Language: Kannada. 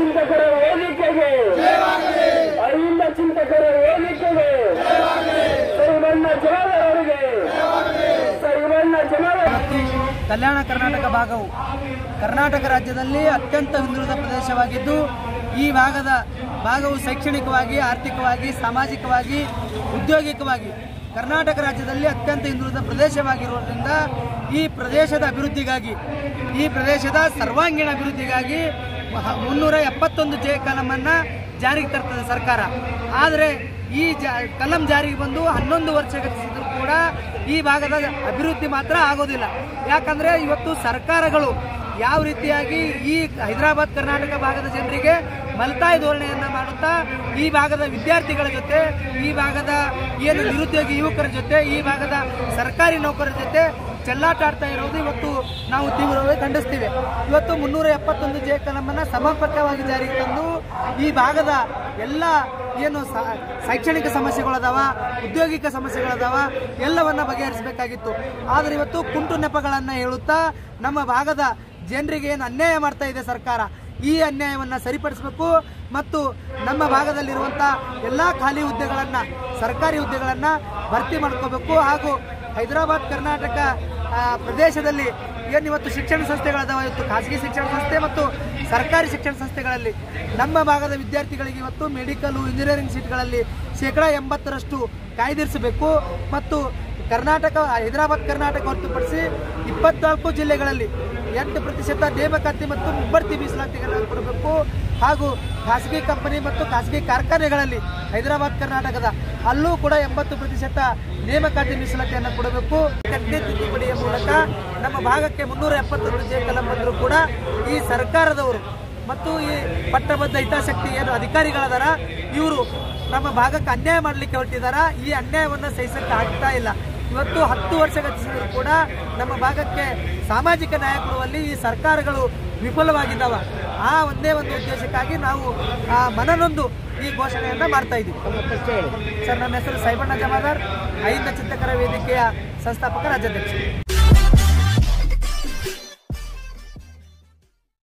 ಚಿಂತಕರ ವೇದಿಕೆಗೆ ಅಹಿಂದ ಚಿಂತಕರ ವೇದಿಕೆಗೆ ಸೈಮಣ್ಣ ಜಮಾದಾರ್ ಅವರಿಗೆ ಸೈಮಣ್ಣ ಜಮಾದಾರ್. ಕಲ್ಯಾಣ ಕರ್ನಾಟಕ ಭಾಗವು ಕರ್ನಾಟಕ ರಾಜ್ಯದಲ್ಲಿ ಅತ್ಯಂತ ಹಿಂದುಳಿದ ಪ್ರದೇಶವಾಗಿದ್ದು ಈ ಭಾಗವು ಶೈಕ್ಷಣಿಕವಾಗಿ, ಆರ್ಥಿಕವಾಗಿ, ಸಾಮಾಜಿಕವಾಗಿ, ಉದ್ಯೋಗಿಕವಾಗಿ ಕರ್ನಾಟಕ ರಾಜ್ಯದಲ್ಲಿ ಅತ್ಯಂತ ಹಿಂದುಳಿದ ಪ್ರದೇಶವಾಗಿರುವುದರಿಂದ ಈ ಪ್ರದೇಶದ ಅಭಿವೃದ್ಧಿಗಾಗಿ, ಈ ಪ್ರದೇಶದ ಸರ್ವಾಂಗೀಣ ಅಭಿವೃದ್ಧಿಗಾಗಿ 371 ಜೆ ಕಲಮನ್ನು ಜಾರಿಗೆ ತರ್ತದೆ ಸರ್ಕಾರ. ಆದರೆ ಈ ಕಲಂ ಜಾರಿಗೆ ಬಂದು 11 ವರ್ಷ ಗತಿಸಿದರೂ ಕೂಡ ಈ ಭಾಗದ ಅಭಿವೃದ್ಧಿ ಮಾತ್ರ ಆಗೋದಿಲ್ಲ. ಯಾಕಂದರೆ ಇವತ್ತು ಸರ್ಕಾರಗಳು ಯಾವ ರೀತಿಯಾಗಿ ಈ ಹೈದರಾಬಾದ್ ಕರ್ನಾಟಕ ಭಾಗದ ಜನರಿಗೆ ಮಲತಾಯಿ ಧೋರಣೆಯನ್ನು ಮಾಡುತ್ತಾ ಈ ಭಾಗದ ವಿದ್ಯಾರ್ಥಿಗಳ ಜೊತೆ, ಈ ಭಾಗದ ಏನು ನಿರುದ್ಯೋಗಿ ಯುವಕರ ಜೊತೆ, ಈ ಭಾಗದ ಸರ್ಕಾರಿ ನೌಕರರ ಜೊತೆ ಚೆಲ್ಲಾಟ ಆಡ್ತಾ ಇರೋದು ಇವತ್ತು ನಾವು ತೀವ್ರವಾಗಿ ಖಂಡಿಸ್ತೀವಿ. ಇವತ್ತು 371 ಜೆ ಕಲಮನ್ನು ಸಮರ್ಪಕವಾಗಿ ಜಾರಿಗೆ ತಂದು ಈ ಭಾಗದ ಎಲ್ಲ ಏನು ಶೈಕ್ಷಣಿಕ ಸಮಸ್ಯೆಗಳದಾವ, ಉದ್ಯೋಗಿಕ ಸಮಸ್ಯೆಗಳದಾವ, ಎಲ್ಲವನ್ನ ಬಗೆಹರಿಸಬೇಕಾಗಿತ್ತು. ಆದರೆ ಇವತ್ತು ಕುಂಟು ನೆಪಗಳನ್ನು ಹೇಳುತ್ತಾ ನಮ್ಮ ಭಾಗದ ಜನರಿಗೆ ಏನು ಅನ್ಯಾಯ ಮಾಡ್ತಾ ಇದೆ ಸರ್ಕಾರ, ಈ ಅನ್ಯಾಯವನ್ನು ಸರಿಪಡಿಸಬೇಕು ಮತ್ತು ನಮ್ಮ ಭಾಗದಲ್ಲಿರುವಂಥ ಎಲ್ಲ ಖಾಲಿ ಹುದ್ದೆಗಳನ್ನು, ಸರ್ಕಾರಿ ಹುದ್ದೆಗಳನ್ನು ಭರ್ತಿ ಮಾಡ್ಕೋಬೇಕು. ಹಾಗೂ ಹೈದರಾಬಾದ್ ಕರ್ನಾಟಕ ಪ್ರದೇಶದಲ್ಲಿ ಏನು ಇವತ್ತು ಶಿಕ್ಷಣ ಸಂಸ್ಥೆಗಳದಾವ, ಇವತ್ತು ಖಾಸಗಿ ಶಿಕ್ಷಣ ಸಂಸ್ಥೆ ಮತ್ತು ಸರ್ಕಾರಿ ಶಿಕ್ಷಣ ಸಂಸ್ಥೆಗಳಲ್ಲಿ ನಮ್ಮ ಭಾಗದ ವಿದ್ಯಾರ್ಥಿಗಳಿಗೆ ಇವತ್ತು ಮೆಡಿಕಲ್, ಇಂಜಿನಿಯರಿಂಗ್ ಸೀಟ್ಗಳಲ್ಲಿ 80% ಕಾಯ್ದಿರಿಸಬೇಕು ಮತ್ತು ಹೈದರಾಬಾದ್ ಕರ್ನಾಟಕ ಹೊರತುಪಡಿಸಿ 24 ಜಿಲ್ಲೆಗಳಲ್ಲಿ 8% ನೇಮಕಾತಿ ಮತ್ತು ಮುಂಬಡ್ತಿ ಮೀಸಲಾತಿಗಳನ್ನು ಕೊಡಬೇಕು. ಹಾಗೂ ಖಾಸಗಿ ಕಂಪನಿ ಮತ್ತು ಖಾಸಗಿ ಕಾರ್ಖಾನೆಗಳಲ್ಲಿ ಹೈದರಾಬಾದ್ ಕರ್ನಾಟಕದ ಅಲ್ಲೂ ಕೂಡ 80% ನೇಮಕಾತಿ ಮೀಸಲಾತಿಯನ್ನು ಕೊಡಬೇಕು. ಘಟನೆ ತಿದ್ದುಪಡಿಯ ಮೂಲಕ ನಮ್ಮ ಭಾಗಕ್ಕೆ 372 ಜೆ ಕಲಂ ಬಂದರೂ ಕೂಡ ಈ ಸರ್ಕಾರದವರು ಮತ್ತು ಈ ಪಟ್ಟಬದ್ಧ ಹಿತಾಸಕ್ತಿ ಏನು ಅಧಿಕಾರಿಗಳದಾರ ಇವರು ನಮ್ಮ ಭಾಗಕ್ಕೆ ಅನ್ಯಾಯ ಮಾಡಲಿಕ್ಕೆ ಹೊರಟಿದ್ದಾರೆ. ಈ ಅನ್ಯಾಯವನ್ನು ಸಹಿಸಕ್ಕೆ ಆಗ್ತಾ ಇಲ್ಲ. ಇವತ್ತು 10 ವರ್ಷ ಗತಿಸಿದರೂ ಕೂಡ ನಮ್ಮ ಭಾಗಕ್ಕೆ ಸಾಮಾಜಿಕ ನ್ಯಾಯ ಕೊಡುವಲ್ಲಿ ಈ ಸರ್ಕಾರಗಳು ವಿಫಲವಾಗಿದ್ದಾವೆ. ಆ ಒಂದೇ ಒಂದು ಉದ್ದೇಶಕ್ಕಾಗಿ ನಾವು ಮನನೊಂದು ಈ ಘೋಷಣೆಯನ್ನು ಮಾಡ್ತಾ ಇದ್ದೀವಿ. ಸರ್, ನನ್ನ ಹೆಸರು ಸೈಮಣ್ಣ ಜಮಾದಾರ್, ಅಹಿಂದ ಚಿಂತಕರ ವೇದಿಕೆಯ ಸಂಸ್ಥಾಪಕ ರಾಜ್ಯಾಧ್ಯಕ್ಷ.